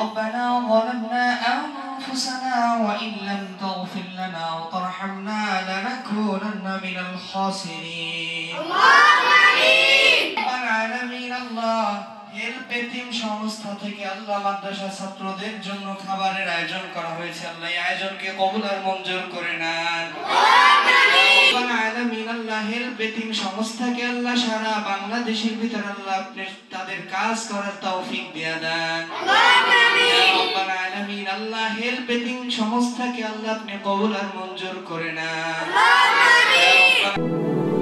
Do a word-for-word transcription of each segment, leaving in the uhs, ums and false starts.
ربنا ظلمنا أنفسنا وإن لم تغفر لنا وترحمنا لنكونن من الخاسرين اللهم آمين رب العالمين الله help এতিম সংস্থা থেকে আল্লাহ মাদ্রাসা ছাত্রদের জন্য খাবারের আয়োজন করা হয়েছে আল্লাহ এই আয়োজনকে কবুল আর মঞ্জুর করে নেন রব্বাল আলামিন আল্লাহ হেল্প এতিম সংস্থাকে আল্লাহ সারা বাংলাদেশের ভিতর আল্লাহ আপনি তাদের কাজ করার তৌফিক দিয়ে দেন আমিন রব্বাল আলামিন আল্লাহ হেল্প এতিম সংস্থাকে আল্লাহ আপনি কবুল আর মঞ্জুর করে নেন আমিন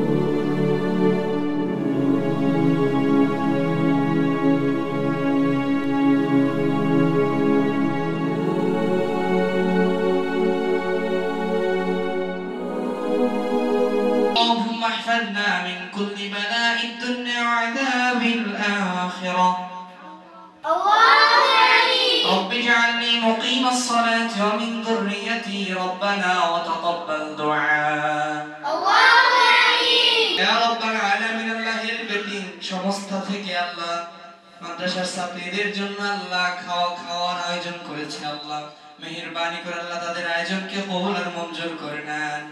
احفظنا من كل بلاء الدنيا وعذاب الآخرة اللهم آمين رب اجعلني مقيم الصلاة ومن ذريتي ربنا وتقبل دعاء اللهم آمين يا رب العالمين الله البدين সমস্ত থেকে আল্লাহ মাদ্রাসার ছাত্রীদের জন্য আল্লাহ খাওয়া খাওয়ার আয়োজন করেছে আল্লাহ মেহেরবানি করে আল্লাহ তাদের আয়োজনকে কবুল আর মঞ্জুর করে নেন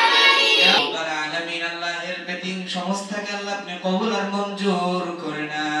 রব্বাল আলামিন আল্লাহ হেল্প এতিম সংস্থাকে আল্লাহ আপনি কবুল আর মঞ্জুর করে নেন